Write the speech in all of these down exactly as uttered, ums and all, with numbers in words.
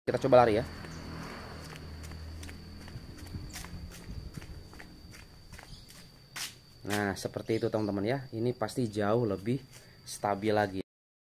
Kita coba lari ya. Nah, seperti itu teman-teman ya. Ini pasti jauh lebih stabil lagi.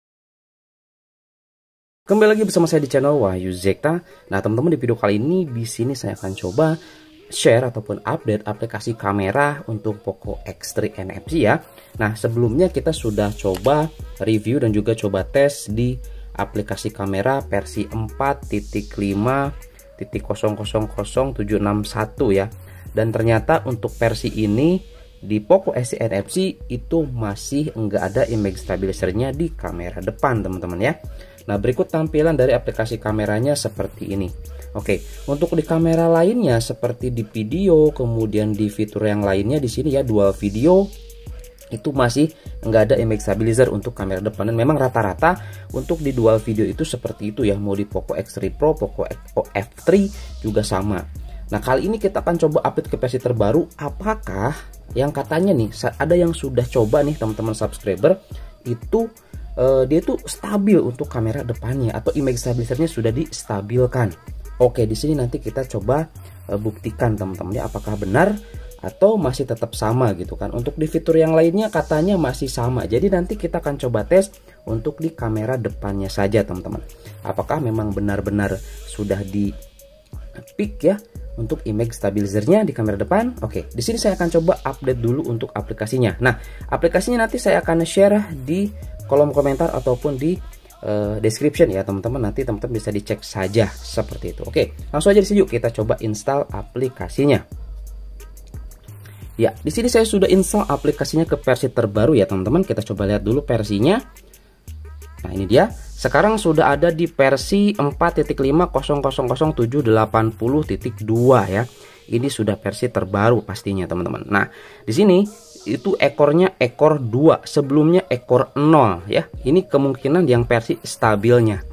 Kembali lagi bersama saya di channel Wahyu Zekta. Nah, teman-teman, di video kali ini di sini saya akan coba share ataupun update aplikasi kamera untuk Poco X tiga N F C ya. Nah, sebelumnya kita sudah coba review dan juga coba tes di aplikasi kamera versi empat titik lima titik nol nol nol tujuh enam satu ya. Dan ternyata untuk versi ini di Poco X tiga N F C itu masih enggak ada image stabilizernya di kamera depan, teman-teman ya. Nah, berikut tampilan dari aplikasi kameranya seperti ini. Oke, untuk di kamera lainnya seperti di video, kemudian di fitur yang lainnya di sini ya, dual video itu masih enggak ada image stabilizer untuk kamera depan. Dan memang rata-rata untuk di dual video itu seperti itu ya, mau di Poco X tiga Pro, Poco F tiga juga sama. Nah, kali ini kita akan coba update ke versi terbaru. Apakah yang katanya nih ada yang sudah coba nih teman-teman subscriber itu uh, dia tuh stabil untuk kamera depannya atau image stabilizernya sudah distabilkan. Oke, di sini nanti kita coba uh, buktikan teman-teman ya, apakah benar atau masih tetap sama gitu kan. Untuk di fitur yang lainnya katanya masih sama. Jadi nanti kita akan coba tes untuk di kamera depannya saja teman-teman. Apakah memang benar-benar sudah di pick ya untuk image stabilizernya di kamera depan. Oke, di sini saya akan coba update dulu untuk aplikasinya. Nah, aplikasinya nanti saya akan share di kolom komentar ataupun di uh, description ya teman-teman. Nanti teman-teman bisa dicek saja seperti itu. Oke, langsung aja di sini yuk kita coba install aplikasinya. Ya, di sini saya sudah install aplikasinya ke versi terbaru ya teman-teman. Kita coba lihat dulu versinya. Nah, ini dia. Sekarang sudah ada di versi empat titik lima nol nol nol tujuh delapan nol titik dua ya. Ini sudah versi terbaru pastinya teman-teman. Nah, di sini itu ekornya ekor dua, sebelumnya ekor nol ya. Ini kemungkinan yang versi stabilnya.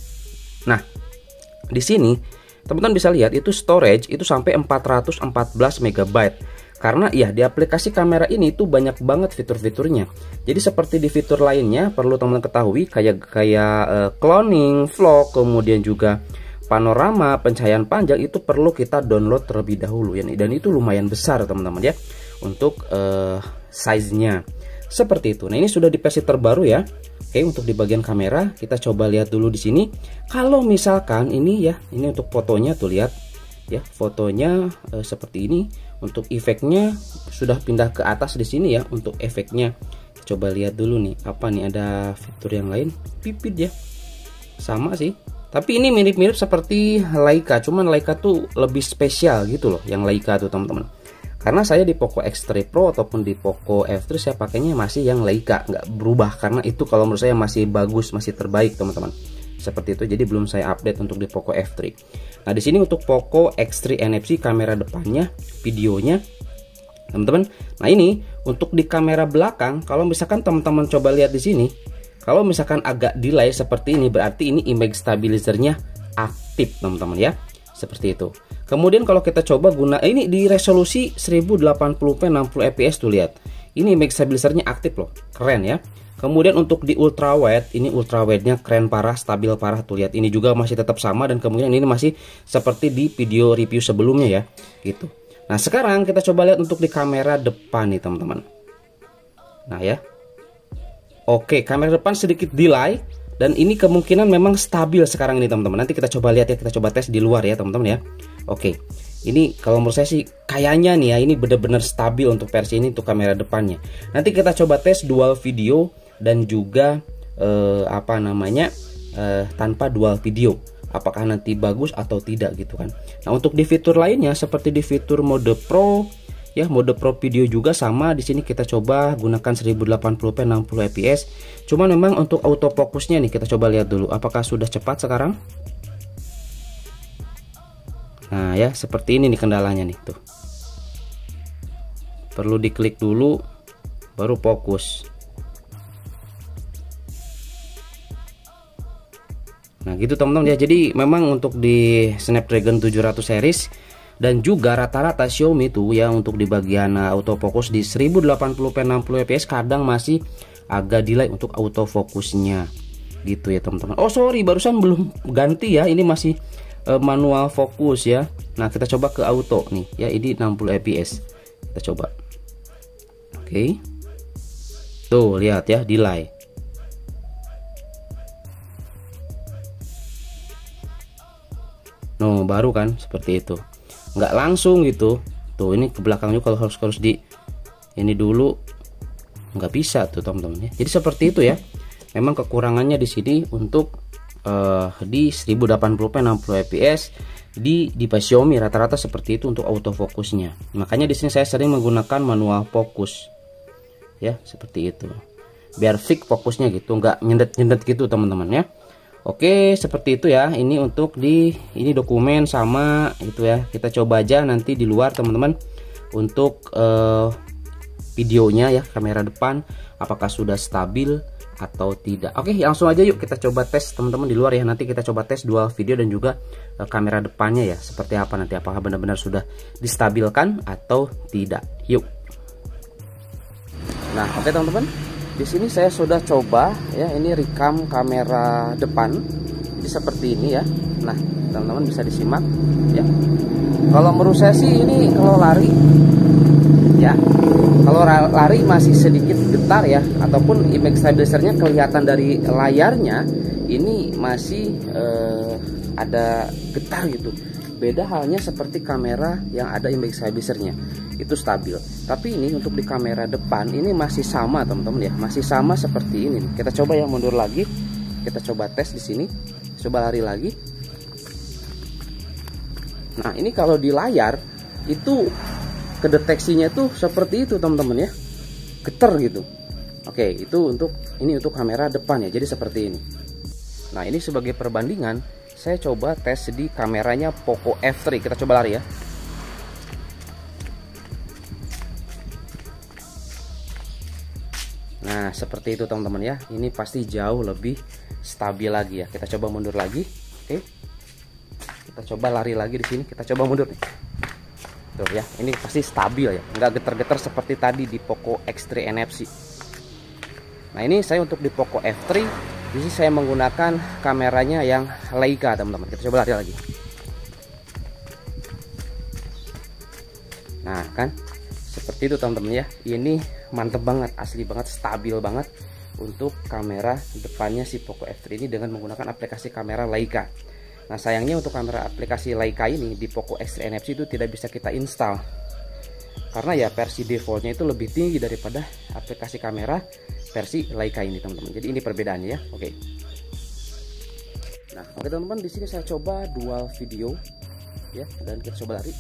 Nah, di sini teman-teman bisa lihat itu storage itu sampai empat ratus empat belas megabyte. Karena ya di aplikasi kamera ini tuh banyak banget fitur-fiturnya. Jadi seperti di fitur lainnya perlu teman-teman ketahui kayak kayak uh, cloning, vlog, kemudian juga panorama, pencahayaan panjang itu perlu kita download terlebih dahulu ya. Dan itu lumayan besar teman-teman ya untuk uh, size-nya. Seperti itu. Nah, ini sudah di versi terbaru ya. Oke, untuk di bagian kamera kita coba lihat dulu di sini. Kalau misalkan ini ya, ini untuk fotonya tuh lihat ya, fotonya uh, seperti ini. Untuk efeknya sudah pindah ke atas di sini ya. Untuk efeknya coba lihat dulu nih, apa nih, ada fitur yang lain, pipit ya, sama sih, tapi ini mirip-mirip seperti Leica, cuman Leica tuh lebih spesial gitu loh yang Leica tuh teman-teman. Karena saya di Poco X tiga Pro ataupun di Poco F tiga saya pakainya masih yang Leica, nggak berubah karena itu kalau menurut saya masih bagus, masih terbaik teman-teman. Seperti itu, jadi belum saya update untuk di Poco F tiga. Nah, di sini untuk Poco X tiga N F C kamera depannya, videonya, teman-teman. Nah, ini untuk di kamera belakang, kalau misalkan teman-teman coba lihat di sini, kalau misalkan agak delay seperti ini, berarti ini image stabilizernya aktif, teman-teman ya. Seperti itu. Kemudian kalau kita coba guna ini di resolusi seribu delapan puluh p enam puluh f p s tuh lihat. Ini image stabilizernya aktif loh. Keren ya. Kemudian untuk di ultra wide, ini ultra wide-nya keren parah, stabil parah tuh lihat. Ini juga masih tetap sama dan kemudian ini masih seperti di video review sebelumnya ya, gitu. Nah, sekarang kita coba lihat untuk di kamera depan nih, teman-teman. Nah, ya. Oke, kamera depan sedikit delay dan ini kemungkinan memang stabil sekarang ini, teman-teman. Nanti kita coba lihat ya, kita coba tes di luar ya, teman-teman ya. Oke. Ini kalau menurut saya sih kayaknya nih ya, ini benar-benar stabil untuk versi ini untuk kamera depannya. Nanti kita coba tes dual video dan juga eh, apa namanya eh, tanpa dual video, apakah nanti bagus atau tidak gitu kan. Nah, untuk di fitur lainnya seperti di fitur mode pro ya, mode pro video juga sama. Di sini kita coba gunakan seribu delapan puluh p enam puluh f p s. Cuman memang untuk autofocusnya nih kita coba lihat dulu apakah sudah cepat sekarang. Nah ya, seperti ini nih kendalanya nih tuh. Perlu diklik dulu baru fokus. Nah gitu teman-teman ya. Jadi memang untuk di Snapdragon tujuh ratus series dan juga rata-rata Xiaomi tuh ya, untuk di bagian uh, autofocus di seribu delapan puluh p enam puluh f p s kadang masih agak delay untuk autofokusnya gitu ya teman-teman. Oh sorry, barusan belum ganti ya, ini masih e, manual fokus ya. Nah kita coba ke auto nih ya, ini enam puluh F P S. Kita coba. Oke, tuh lihat ya, delay. No, baru kan seperti itu, nggak langsung gitu. Tuh ini ke belakangnya kalau harus harus di ini dulu, nggak bisa tuh teman-teman ya. Jadi seperti itu ya. Memang kekurangannya di sini untuk uh, di seribu delapan puluh p enam puluh F P S di di Xiaomi rata-rata seperti itu untuk autofokusnya. Makanya di sini saya sering menggunakan manual fokus ya, seperti itu. Biar fix fokusnya gitu, nggak nyendet-nyendet gitu teman-teman ya. Oke, seperti itu ya. Ini untuk di ini dokumen sama itu ya. Kita coba aja nanti di luar teman-teman untuk uh, videonya ya, kamera depan apakah sudah stabil atau tidak. Oke, langsung aja yuk kita coba tes teman-teman di luar ya. Nanti kita coba tes dual video dan juga uh, kamera depannya ya. Seperti apa nanti, apakah benar-benar sudah distabilkan atau tidak. Yuk. Nah, oke teman-teman. Di sini saya sudah coba ya, ini rekam kamera depan. Jadi seperti ini ya. Nah, teman-teman bisa disimak ya. Kalau menurut saya sih ini kalau lari ya, kalau lari masih sedikit getar ya, ataupun image stabilizernya kelihatan dari layarnya ini masih eh, ada getar gitu. Beda halnya seperti kamera yang ada image stabilizernya, itu stabil. Tapi ini untuk di kamera depan ini masih sama teman-teman ya, masih sama seperti ini. Kita coba ya, mundur lagi, kita coba tes di sini, coba lari lagi. Nah ini kalau di layar itu kedeteksinya tuh seperti itu teman-teman ya, getar gitu. Oke, itu untuk ini untuk kamera depan ya, jadi seperti ini. Nah ini sebagai perbandingan, saya coba tes di kameranya Poco F tiga. Kita coba lari ya. Nah seperti itu teman-teman ya, ini pasti jauh lebih stabil lagi ya. Kita coba mundur lagi. Oke, kita coba lari lagi di sini. Kita coba mundur nih. Tuh ya, ini pasti stabil ya, nggak getar-getar seperti tadi di Poco X tiga N F C. Nah ini saya untuk di Poco F tiga, di sini saya menggunakan kameranya yang Leica teman-teman. Kita coba lari lagi. Nah kan seperti itu teman-teman ya, ini mantep banget, asli banget, stabil banget untuk kamera depannya si Poco F tiga ini dengan menggunakan aplikasi kamera Leica. Nah sayangnya untuk kamera aplikasi Leica ini di Poco X tiga N F C itu tidak bisa kita install, karena ya versi defaultnya itu lebih tinggi daripada aplikasi kamera versi Leica ini teman-teman. Jadi ini perbedaannya ya. Oke. Nah oke teman-teman, di sini saya coba dual video ya, dan kita coba lari.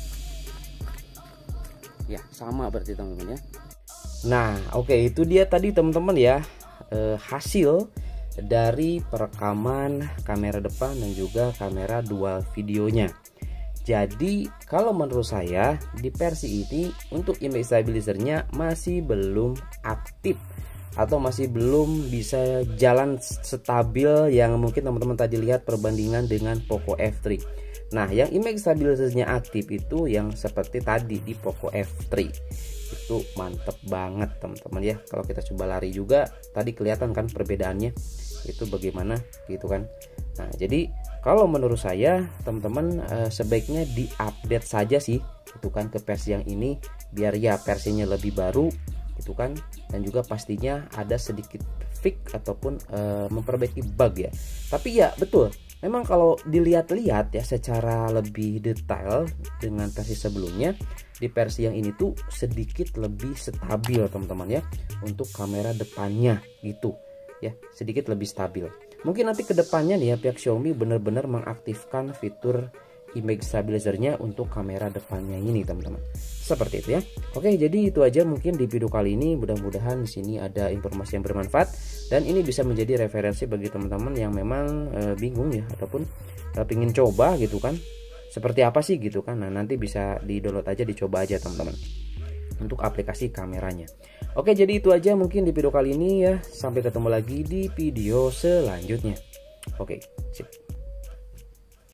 Ya sama berarti teman-teman ya. Nah oke, itu dia tadi teman-teman ya, eh, hasil dari perekaman kamera depan dan juga kamera dual videonya. Jadi kalau menurut saya di versi ini untuk image stabilizernya masih belum aktif atau masih belum bisa jalan stabil yang mungkin teman-teman tadi lihat perbandingan dengan Poco F tiga. Nah yang image stabilizernya aktif itu yang seperti tadi di Poco F tiga, itu mantep banget teman-teman ya. Kalau kita coba lari juga tadi kelihatan kan perbedaannya itu bagaimana gitu kan. Nah jadi kalau menurut saya teman-teman eh, sebaiknya diupdate saja sih itu kan ke versi yang ini, biar ya versinya lebih baru gitu kan, dan juga pastinya ada sedikit fix ataupun eh, memperbaiki bug ya. Tapi ya betul, memang kalau dilihat-lihat ya secara lebih detail dengan versi sebelumnya, di versi yang ini tuh sedikit lebih stabil teman-teman ya untuk kamera depannya gitu ya, sedikit lebih stabil. Mungkin nanti kedepannya nih ya pihak Xiaomi benar-benar mengaktifkan fitur image stabilizernya untuk kamera depannya ini teman-teman. Seperti itu ya. Oke, jadi itu aja mungkin di video kali ini. Mudah-mudahan di sini ada informasi yang bermanfaat dan ini bisa menjadi referensi bagi teman-teman yang memang e, bingung ya ataupun e, pingin coba gitu kan. Seperti apa sih gitu kan. Nah, nanti bisa di-download aja, dicoba aja teman-teman untuk aplikasi kameranya. Oke, jadi itu aja mungkin di video kali ini ya. Sampai ketemu lagi di video selanjutnya. Oke, sip.